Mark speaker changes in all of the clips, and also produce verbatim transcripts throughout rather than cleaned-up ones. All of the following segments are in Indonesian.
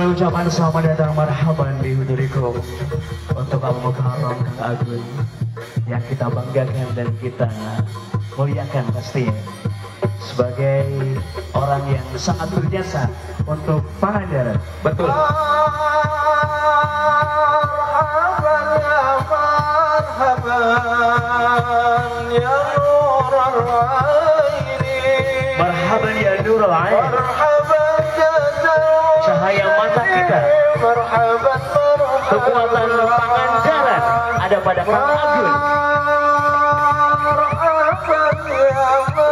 Speaker 1: Dengan ucapan selamat datang marhaban di hudurikum untuk Al Mukarram Kang Agun yang kita banggakan dan kita muliakan pastinya sebagai orang yang sangat berjasa untuk Pangandaran.
Speaker 2: Betul.
Speaker 3: Marhaban ya marhaban ya nurul aini.
Speaker 1: Marhaban ya nurul aini.
Speaker 3: Marhaban
Speaker 1: cahaya mata kita.
Speaker 3: Marhaban marhaban.
Speaker 1: Kekuatan Pangandaran ada pada Kang Agun.
Speaker 3: Marhaban ya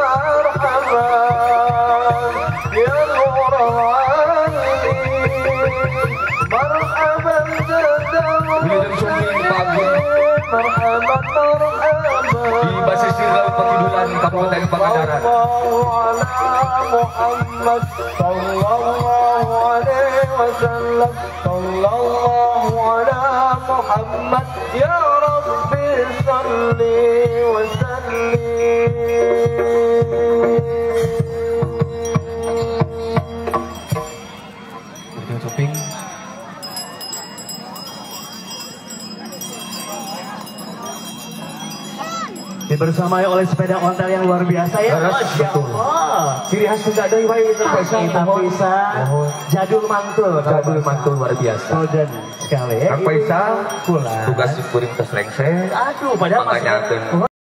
Speaker 3: marhaban ya nurul aini. Marhaban
Speaker 2: Wilujeng Suming Pak Agun
Speaker 3: marhaban marhaban
Speaker 2: di Basisir Laut Pakidulan Kabupaten Pangandaran.
Speaker 3: Muhammad sallallahu alaihi wasallam sallallahu ala Muhammad ya Rabbi salli wa sallim.
Speaker 2: Suming
Speaker 1: Dibersamai oleh sepeda ontel yang luar biasa ya. Masya Allah. Ciri khas juga ada iwai itu kita bisa jadul mantul.
Speaker 2: jadul mantul luar biasa.
Speaker 1: Golden sekali ya.
Speaker 2: Kang Faisal
Speaker 1: pulang.
Speaker 2: tugas kuring tes lengser.
Speaker 1: Aduh, padahal
Speaker 2: makanya
Speaker 1: masuk-